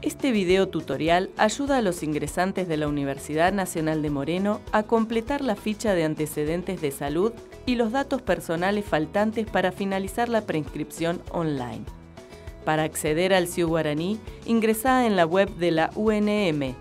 Este video tutorial ayuda a los ingresantes de la Universidad Nacional de Moreno a completar la ficha de antecedentes de salud y los datos personales faltantes para finalizar la preinscripción online. Para acceder al CIU Guaraní, ingresá en la web de la UNM,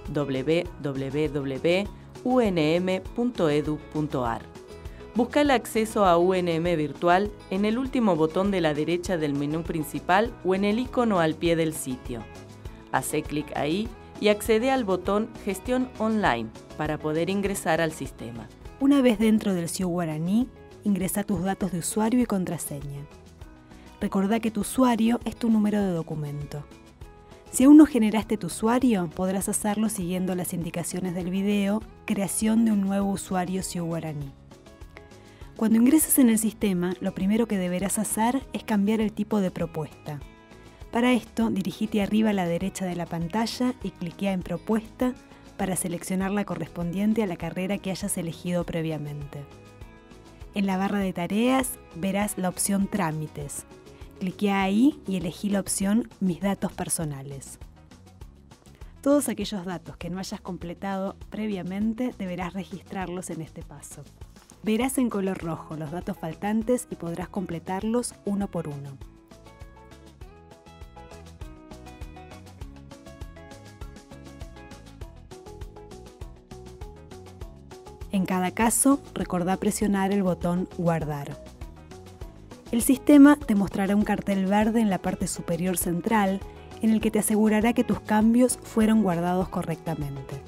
www.unm.edu.ar. Busca el acceso a UNM Virtual en el último botón de la derecha del menú principal o en el icono al pie del sitio. Hacé clic ahí y accede al botón Gestión Online para poder ingresar al sistema. Una vez dentro del CIU Guaraní, ingresa tus datos de usuario y contraseña. Recordá que tu usuario es tu número de documento. Si aún no generaste tu usuario, podrás hacerlo siguiendo las indicaciones del video Creación de un nuevo usuario CIU Guaraní. Cuando ingreses en el sistema, lo primero que deberás hacer es cambiar el tipo de propuesta. Para esto, dirigite arriba a la derecha de la pantalla y cliquea en Propuesta para seleccionar la correspondiente a la carrera que hayas elegido previamente. En la barra de tareas verás la opción Trámites. Cliquea ahí y elegí la opción Mis datos personales. Todos aquellos datos que no hayas completado previamente deberás registrarlos en este paso. Verás en color rojo los datos faltantes y podrás completarlos uno por uno. En cada caso, recordá presionar el botón Guardar. El sistema te mostrará un cartel verde en la parte superior central en el que te asegurará que tus cambios fueron guardados correctamente.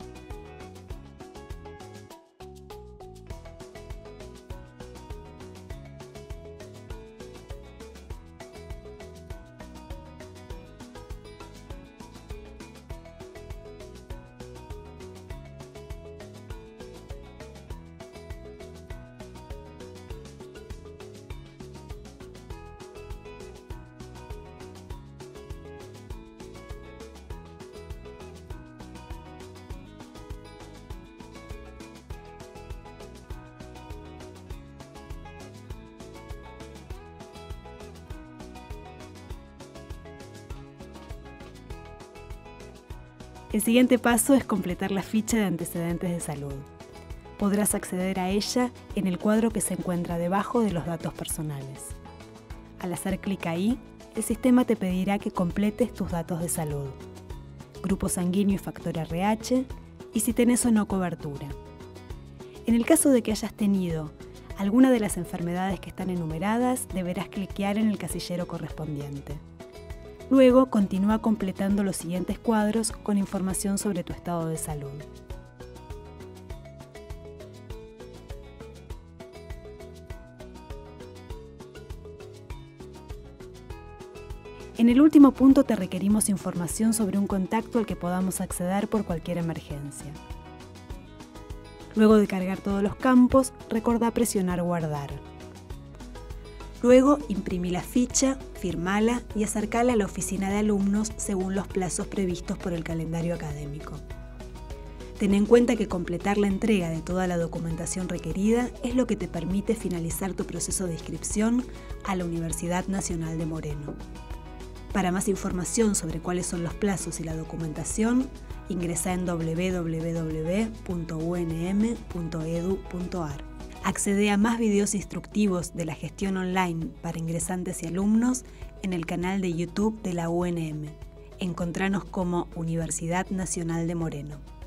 El siguiente paso es completar la ficha de antecedentes de salud. Podrás acceder a ella en el cuadro que se encuentra debajo de los datos personales. Al hacer clic ahí, el sistema te pedirá que completes tus datos de salud, grupo sanguíneo y factor RH, y si tenés o no cobertura. En el caso de que hayas tenido alguna de las enfermedades que están enumeradas, deberás cliquear en el casillero correspondiente. Luego, continúa completando los siguientes cuadros con información sobre tu estado de salud. En el último punto te requerimos información sobre un contacto al que podamos acceder por cualquier emergencia. Luego de cargar todos los campos, recordá presionar Guardar. Luego, imprimí la ficha, firmala y acercala a la oficina de alumnos según los plazos previstos por el calendario académico. Ten en cuenta que completar la entrega de toda la documentación requerida es lo que te permite finalizar tu proceso de inscripción a la Universidad Nacional de Moreno. Para más información sobre cuáles son los plazos y la documentación, ingresá en www.unm.edu.ar. Accede a más videos instructivos de la gestión online para ingresantes y alumnos en el canal de YouTube de la UNM. Encontranos como Universidad Nacional de Moreno.